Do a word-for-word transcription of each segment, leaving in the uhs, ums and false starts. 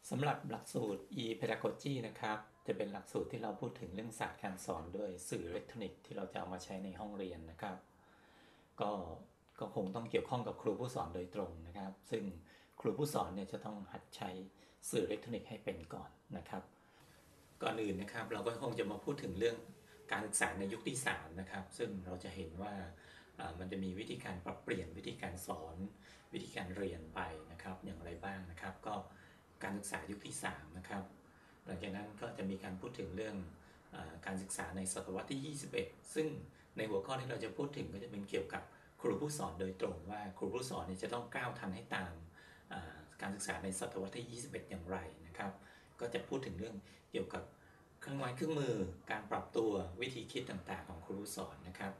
สำหรับหลักสูตร e-pedagogy นะครับจะเป็นหลักสูตรที่เราพูดถึงเรื่องศาสตร์การสอนด้วยสื่ออิเล็กทรอนิกส์ที่เราจะเอามาใช้ในห้องเรียนนะครับก็ก็คงต้องเกี่ยวข้องกับครูผู้สอนโดยตรงนะครับซึ่งครูผู้สอนเนี่ยจะต้องหัดใช้สื่ออิเล็กทรอนิกส์ให้เป็นก่อนนะครับก่อนอื่นนะครับเราก็คงจะมาพูดถึงเรื่องการศึกษาในยุคที่สามนะครับซึ่งเราจะเห็นว่ามันจะมีวิธีการปรับเปลี่ยนวิธีการสอนวิธีการเรียนไปนะครับอย่างไรบ้างนะครับก็การศึกษายุคที่สามนะครับหลังจากนั้นก็จะมีการพูดถึงเรื่องการศึกษาในศตวรรษที่ยี่สิบเอ็ดซึ่งในหัวข้อที่เราจะพูดถึงก็จะเป็นเกี่ยวกับครูผู้สอนโดยตรงว่าครูผู้สอนเนี่ยจะต้องก้าวทันให้ตามการศึกษาในศตวรรษที่ยี่สิบเอ็ดอย่างไรนะครับก็จะพูดถึงเรื่องเกี่ยวกับเครื่องไม้เครื่องมือการปรับตัววิธีคิดต่างๆของครูผู้สอนนะครับ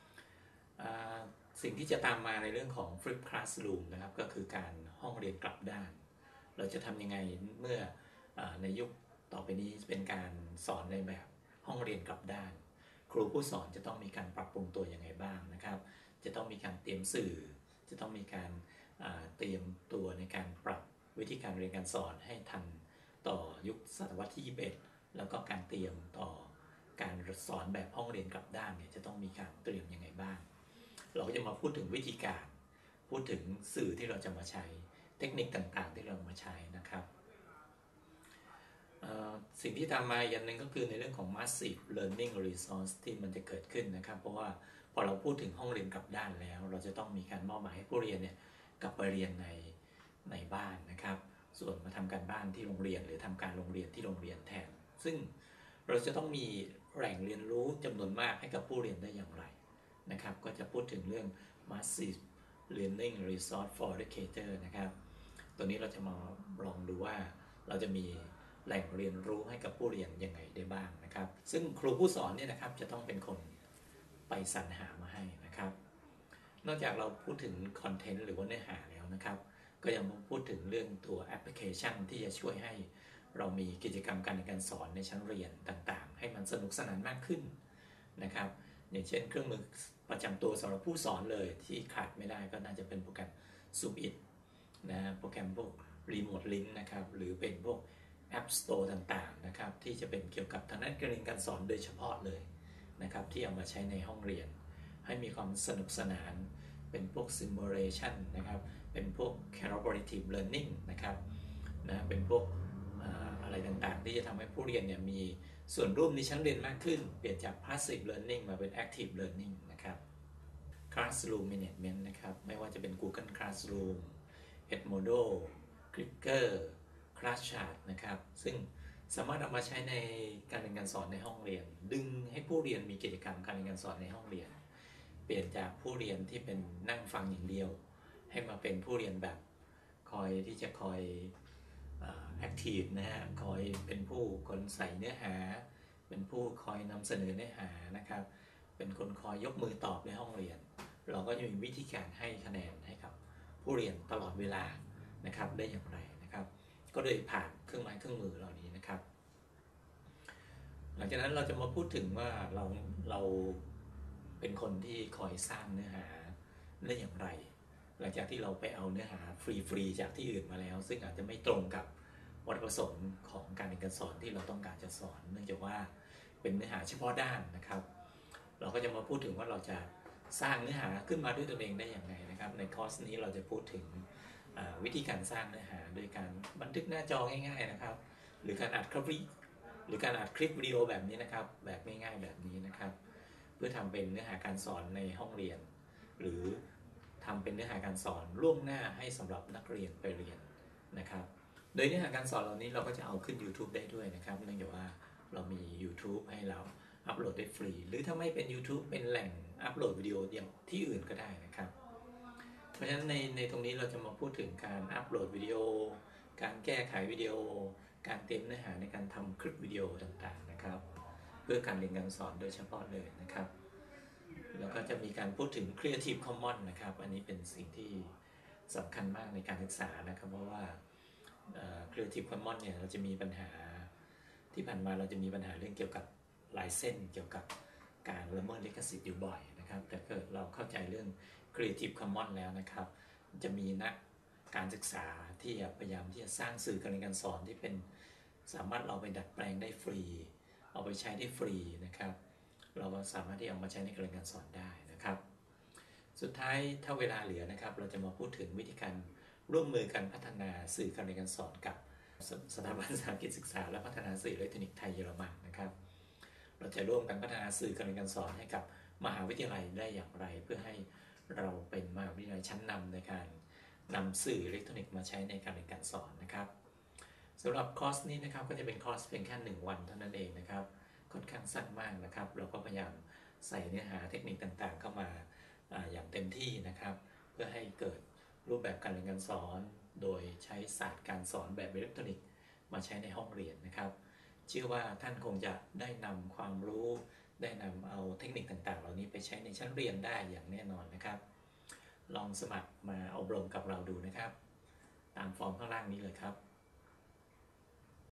สิ่งที่จะตามมาในเรื่องของ Flip Classroom นะครับก็คือการห้องเรียนกลับด้านเราจะทำยังไงเมื่อในยุคต่อไปนี้เป็นการสอนในแบบห้องเรียนกลับด้านครูผู้สอนจะต้องมีการปรับปรุงตัวยังไงบ้างนะครับจะต้องมีการเตรียมสื่อจะต้องมีการเตรียมตัวในการปรับวิธีการเรียนการสอนให้ทันต่อยุคศตวรรษที่ยี่สิบเอ็ดแล้วก็การเตรียมต่อการสอนแบบห้องเรียนกลับด้านเนี่ยจะต้องมีการเตรียมยังไงบ้างเราก็จะมาพูดถึงวิธีการพูดถึงสื่อที่เราจะมาใช้เทคนิคต่างๆที่เรามาใช้นะครับสิ่งที่ตามมาอย่างหนึ่งก็คือในเรื่องของ massive learning resource ที่มันจะเกิดขึ้นนะครับเพราะว่าพอเราพูดถึงห้องเรียนกลับด้านแล้วเราจะต้องมีการมอบหมายให้ผู้เรียนเนี่ยกลับไปเรียนในในบ้านนะครับส่วนมาทำการบ้านที่โรงเรียนหรือทำการโรงเรียนที่โรงเรียนแทนซึ่งเราจะต้องมีแหล่งเรียนรู้จำนวนมากให้กับผู้เรียนได้อย่างไรนะครับก็จะพูดถึงเรื่อง massive learning resource for educator นะครับตัวนี้เราจะมาลองดูว่าเราจะมีแหล่งเรียนรู้ให้กับผู้เรียนยังไงได้บ้างนะครับซึ่งครูผู้สอนเนี่ยนะครับจะต้องเป็นคนไปสรรหามาให้นะครับนอกจากเราพูดถึงคอนเทนต์หรือว่าเนื้อหาแล้วนะครับก็ยังมาพูดถึงเรื่องตัวแอปพลิเคชันที่จะช่วยให้เรามีกิจกรรมการเรียนการสอนในชั้นเรียนต่างๆให้มันสนุกสนานมากขึ้นนะครับอย่างเช่นเครื่องมือประจำตัวสำหรับผู้สอนเลยที่ขาดไม่ได้ก็น่าจะเป็นโปรแกรม Zoomit นะโปรแกรมพวก Remote Link นะครับหรือเป็นพวก App Store ต่างๆนะครับที่จะเป็นเกี่ยวกับทางด้านการเรียนการสอนโดยเฉพาะเลยนะครับที่เอามาใช้ในห้องเรียนให้มีความสนุกสนานเป็นพวก Simulation นะครับเป็นพวก Collaborative Learning นะครับนะเป็นพวกอะไรต่างๆที่จะทำให้ผู้เรียนเนี่ยมีส่วนร่วมในชั้นเรียนมากขึ้นเปลี่ยนจาก passive learning มาเป็น active learning นะครับ classroom management นะครับไม่ว่าจะเป็น Google Classroom Edmodo Clicker Classchart นะครับซึ่งสามารถเอามาใช้ในการเรียนการสอนในห้องเรียนดึงให้ผู้เรียนมีกิจกรรมการเรียนการสอนในห้องเรียนเปลี่ยนจากผู้เรียนที่เป็นนั่งฟังอย่างเดียวให้มาเป็นผู้เรียนแบบคอยที่จะคอยแอคทีฟนะฮะคอยเป็นผู้คนใส่เนื้อหาเป็นผู้คอยนำเสนอเนื้อหานะครับเป็นคนคอยยกมือตอบในห้องเรียนเราก็จะมีวิธีการให้คะแนนให้กับผู้เรียนตลอดเวลานะครับได้อย่างไรนะครับก็โดยผ่านเครื่องไม้เครื่องมือเหล่านี้นะครับหลังจากนั้นเราจะมาพูดถึงว่าเราเราเป็นคนที่คอยสร้างเนื้อหาได้อย่างไรหลังจากที่เราไปเอาเนื้อหาฟรีๆจากที่อื่นมาแล้วซึ่งอาจจะไม่ตรงกับวัตถุประสงค์ของการเรียนการสอนที่เราต้องการจะสอนเนื่องจากว่าเป็นเนื้อหาเฉพาะด้านนะครับเราก็จะมาพูดถึงว่าเราจะสร้างเนื้อหาขึ้นมาด้วยตัวเองได้อย่างไรนะครับในคอร์สนี้เราจะพูดถึงวิธีการสร้างเนื้อหาโดยการบันทึกหน้าจอง่ายๆนะครับหรือการอัดคลิปหรือการอัดคลิปวิดีโอแบบนี้นะครับแบบง่ายๆแบบนี้นะครับเพื่อทำเป็นเนื้อหาการสอนในห้องเรียนหรือทำเป็นเนื้อหาการสอนล่วงหน้าให้สำหรับนักเรียนไปเรียนนะครับโดยเนื้อหาการสอนเหล่านี้เราก็จะเอาขึ้น YouTube ได้ด้วยนะครับเนื่องจากว่าเรามี YouTube ให้เราอัปโหลดได้ฟรีหรือถ้าไม่เป็น YouTube เป็นแหล่งอัปโหลดวิดีโออย่างที่อื่นก็ได้นะครับเพราะฉะนั้นในในตรงนี้เราจะมาพูดถึงการอัปโหลดวิดีโอการแก้ไขวิดีโอการเตรียมเนื้อหาในการทำคลิปวิดีโอต่างๆนะครับเพื่อการเรียนการสอนโดยเฉพาะเลยนะครับแล้วก็จะมีการพูดถึง Creative Commons นะครับอันนี้เป็นสิ่งที่สำคัญมากในการศึกษานะครับเพราะว่า Creative Commons เนี่ยเราจะมีปัญหาที่ผ่านมาเราจะมีปัญหาเรื่องเกี่ยวกับลายเส้นเกี่ยวกับการละเมิดลิขสิทธิ์อยู่บ่อยนะครับแต่เกิดเราเข้าใจเรื่อง Creative Commons แล้วนะครับจะมีนักการศึกษาที่พยายามที่จะสร้างสื่อการเรียนการสอนที่เป็นสามารถเราไปดัดแปลงได้ฟรีเอาไปใช้ได้ฟรีนะครับเราก็สามารถที่เอามาใช้ในการเรียนการสอนได้นะครับสุดท้ายถ้าเวลาเหลือนะครับเราจะมาพูดถึงวิธีการร่วมมือกันพัฒนาสื่อการเรียนการสอนกับสถาบันสาธิตศึกษาและพัฒนาสื่ออิเล็กทรอนิกส์ไทยเยอรมันนะครับเราจะร่วมกันพัฒนาสื่อการเรียนการสอนให้กับมหาวิทยาลัยได้อย่างไรเพื่อให้เราเป็นมหาวิทยาลัยชั้นนำในการนำสื่ออิเล็กทรอนิกส์มาใช้ในการเรียนการสอนนะครับสำหรับคอร์สนี้นะครับก็จะเป็นคอร์สเพียงแค่หนึ่งวันเท่านั้นเองนะครับค่อนข้างสั้นมากนะครับเราก็พยายามใส่เนื้อหาเทคนิคต่างๆเข้ามาอย่างเต็มที่นะครับเพื่อให้เกิดรูปแบบการเรียนการสอนโดยใช้ศาสตร์การสอนแบบอิเล็กทรอนิกส์มาใช้ในห้องเรียนนะครับเชื่อว่าท่านคงจะได้นำความรู้ได้นำเอาเทคนิคต่างๆเหล่านี้ไปใช้ในชั้นเรียนได้อย่างแน่นอนนะครับลองสมัครมาอบรมกับเราดูนะครับตามฟอร์มข้างล่างนี้เลยครับ